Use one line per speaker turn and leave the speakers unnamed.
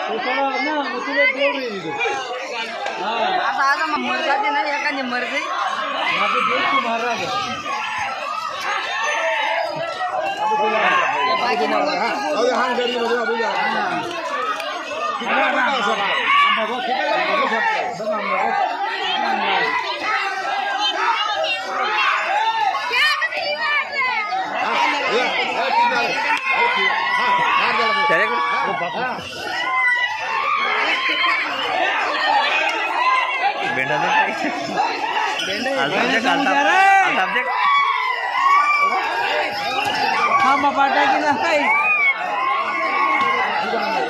तो थोड़ा ना मुझे बोल रही थी हां
आता मर जाते ना एखादी मर गई
यहाँ पे देख तू मार रहा है
बाकी ना
अरे हां गाड़ी में अभी जा हम बाबा ठीक
बेंडा
हाँ बाबा की ना